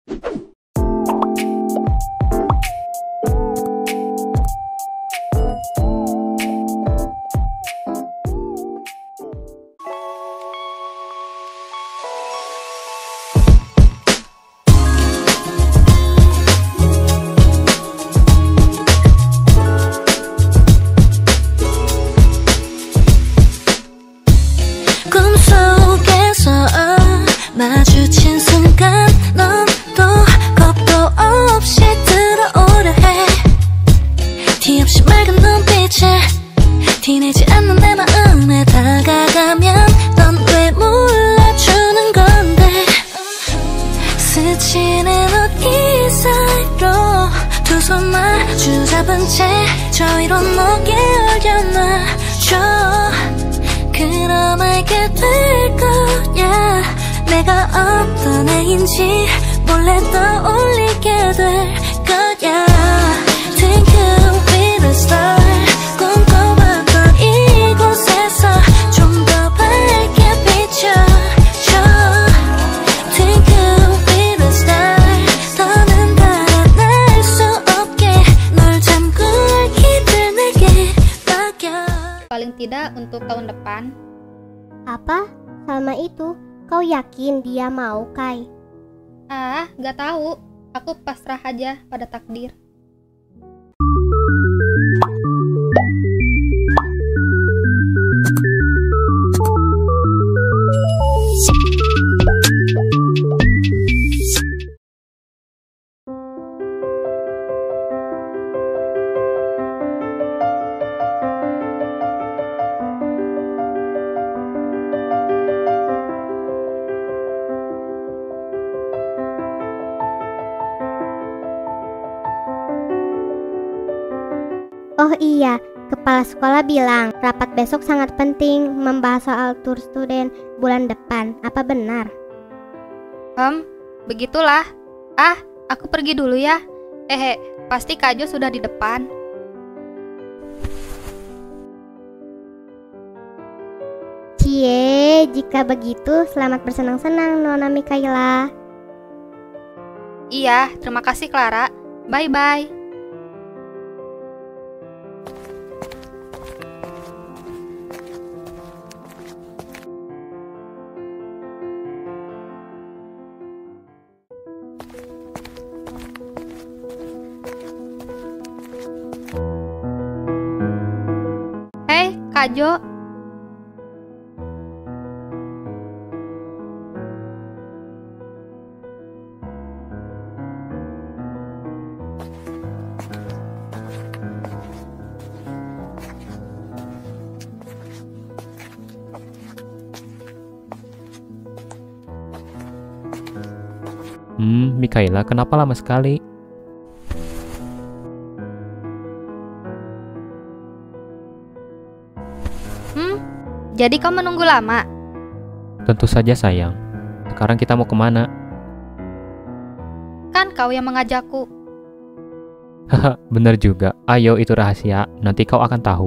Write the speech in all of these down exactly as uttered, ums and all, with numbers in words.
마주친 순간 넌 또 겁도 없이 들어오려 해 티 없이 맑은 눈빛에 티내지 않는 내 마음에 다가가면 넌 왜 몰라주는 건데 스치는 옷이 사이로 두 손 마주 잡은 채 저리로 너게 올려놔줘 그럼 알게 될 거야 내가 어떤 애인지 몰래 떠올리게 될 거야 Twinkle with a star 꿈꿔왔던 이곳에서 좀 더 밝게 비춰줘 Twinkle with a star 더는 달아날 수 없게 널 잠글 길을 내게 맡겨. Paling tidak untuk tahun depan. Apa? Sama itu? Kau yakin dia mau, Kai? Ah, gak tahu. Aku pasrah aja pada takdir. Oh iya, kepala sekolah bilang rapat besok sangat penting membahas soal tur student bulan depan. Apa benar? Hmm, begitulah. Ah, aku pergi dulu ya. Hehe, pasti Kak Jo sudah di depan. Cie, jika begitu selamat bersenang-senang Nona Mikaela. Iya, terima kasih Clara. Bye-bye. Hei, Kak Jo. Hmm, Mikaela, kenapa lama sekali? Hmm, jadi kau menunggu lama? Tentu saja sayang. Sekarang kita mau kemana? Kan kau yang mengajakku. Haha, bener juga. Ayo, itu rahasia. Nanti kau akan tahu.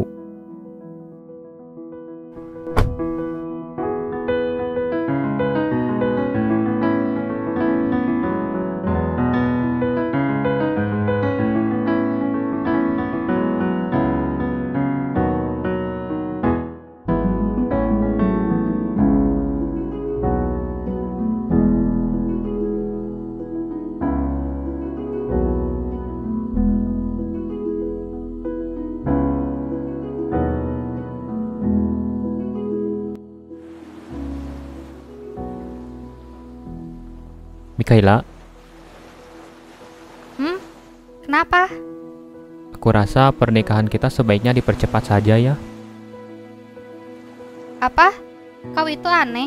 Mikaela, Hmm, kenapa? aku rasa pernikahan kita sebaiknya dipercepat saja ya. Apa? Kau itu aneh.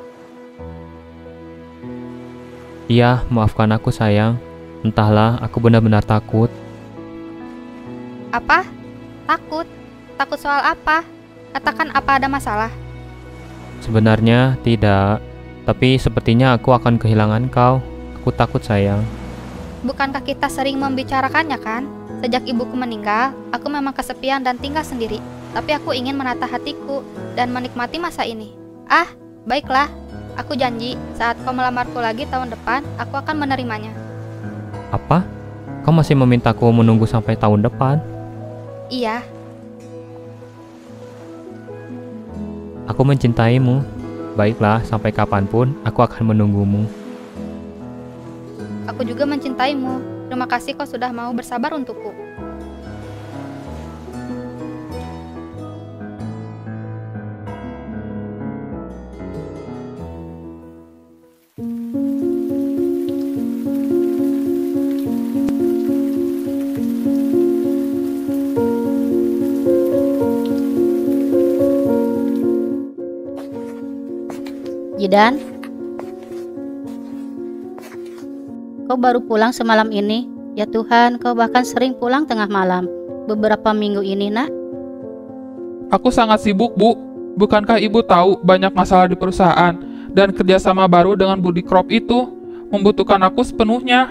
Iya, maafkan aku sayang. Entahlah, aku benar-benar takut. Apa? Takut? Takut soal apa? Katakan apa ada masalah? Sebenarnya tidak. Tapi sepertinya aku akan kehilangan kau. Aku takut sayang. Bukankah kita sering membicarakannya kan? Sejak ibuku meninggal, aku memang kesepian dan tinggal sendiri. Tapi aku ingin menata hatiku dan menikmati masa ini. Ah, baiklah. Aku janji, saat kau melamarku lagi tahun depan, aku akan menerimanya. Apa? Kau masih memintaku menunggu sampai tahun depan? Iya, Aku mencintaimu. Baiklah, sampai kapanpun aku akan menunggumu. aku juga mencintaimu. Terima kasih kau sudah mau bersabar untukku. Jidan, kau baru pulang semalam ini? Ya Tuhan, kau bahkan sering pulang tengah malam. Beberapa minggu ini, nak. Aku sangat sibuk, Bu. Bukankah Ibu tahu banyak masalah di perusahaan dan kerjasama baru dengan Budi Crop itu membutuhkan aku sepenuhnya?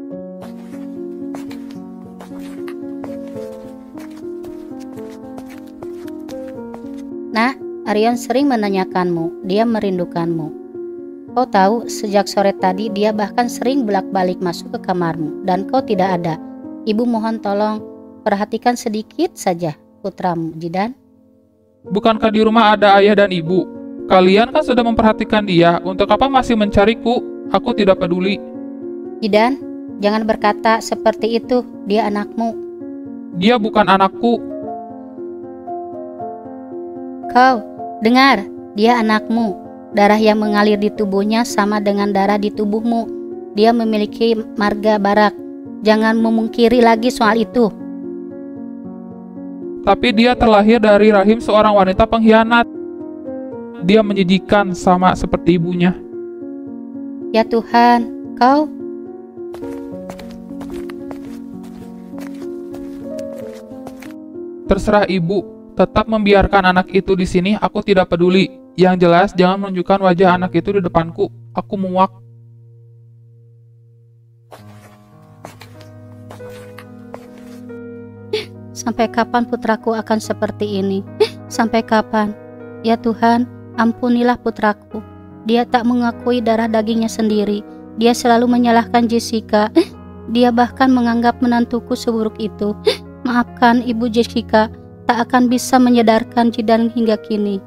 Nah, Arion sering menanyakanmu, dia merindukanmu. Kau tahu, sejak sore tadi dia bahkan sering bolak-balik masuk ke kamarmu dan kau tidak ada. Ibu mohon tolong perhatikan sedikit saja putramu, Jidan. Bukankah di rumah ada ayah dan ibu? Kalian kan sudah memperhatikan dia, untuk apa masih mencariku? Aku tidak peduli. Jidan, jangan berkata seperti itu, dia anakmu. Dia bukan anakku. Kau, dengar, dia anakmu. Darah yang mengalir di tubuhnya sama dengan darah di tubuhmu. Dia memiliki marga Barak. Jangan memungkiri lagi soal itu. Tapi dia terlahir dari rahim seorang wanita pengkhianat. Dia menjijikan sama seperti ibunya. Ya Tuhan, kau... Terserah ibu. Tetap membiarkan anak itu di sini, aku tidak peduli. Yang jelas, jangan menunjukkan wajah anak itu di depanku. Aku muak. Sampai kapan putraku akan seperti ini? Sampai kapan? Ya Tuhan, ampunilah putraku. Dia tak mengakui darah dagingnya sendiri. Dia selalu menyalahkan Jessica. Dia bahkan menganggap menantuku seburuk itu. Maafkan Ibu Jessica. Tak akan bisa menyadarkan Jidan hingga kini.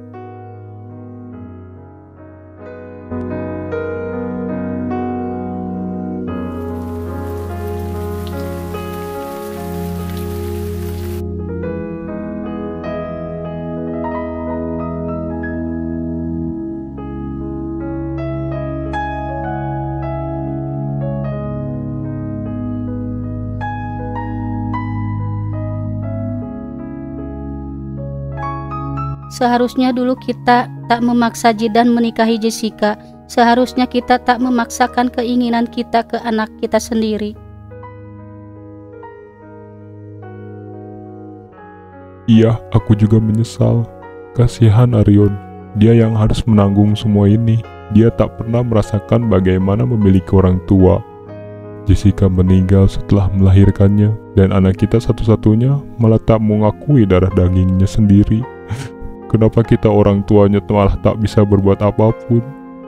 Seharusnya dulu kita tak memaksa Jidan menikahi Jessica. Seharusnya kita tak memaksakan keinginan kita ke anak kita sendiri. Iya, aku juga menyesal. Kasihan Arion, dia yang harus menanggung semua ini. Dia tak pernah merasakan bagaimana memiliki orang tua. Jessica meninggal setelah melahirkannya, dan anak kita satu-satunya malah tak mengakui darah dagingnya sendiri. Kenapa kita orang tuanya malah tak bisa berbuat apapun?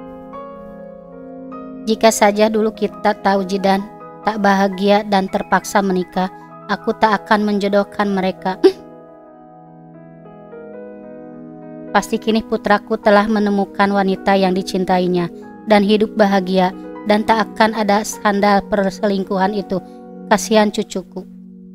Jika saja dulu kita tahu Jidan tak bahagia dan terpaksa menikah, aku tak akan menjodohkan mereka. Pasti kini putraku telah menemukan wanita yang dicintainya dan hidup bahagia, dan tak akan ada skandal perselingkuhan itu. Kasihan cucuku.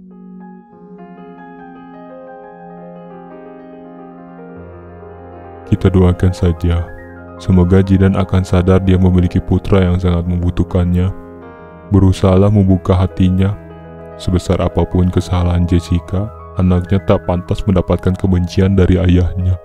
Kita doakan saja. Semoga Jidan akan sadar dia memiliki putra yang sangat membutuhkannya. Berusahalah membuka hatinya. Sebesar apapun kesalahan Jessica, anaknya tak pantas mendapatkan kebencian dari ayahnya.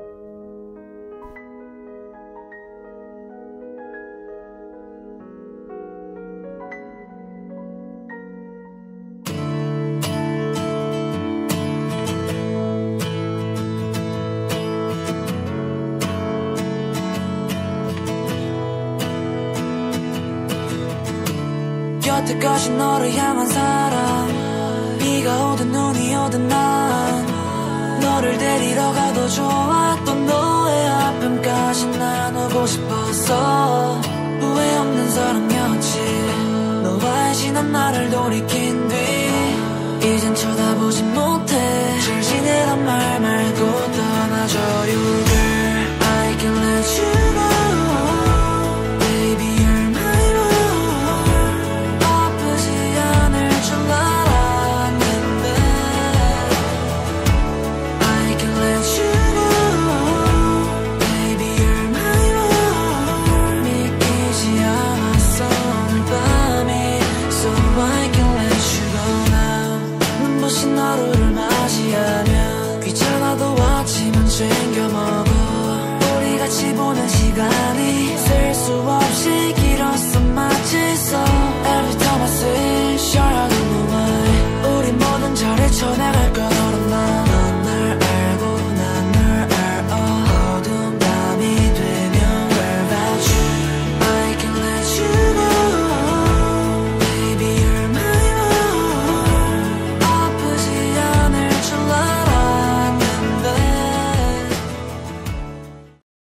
여태까지 너를 향한 사랑 비가 오든 눈이 오든 난 널 너를 데리러 가도 좋았던 너의 아픔까지 나누고 싶었어. 후회 없는 사랑이었지. 너와의 지난 나를 돌이킨 뒤 이젠 쳐다보지 못해.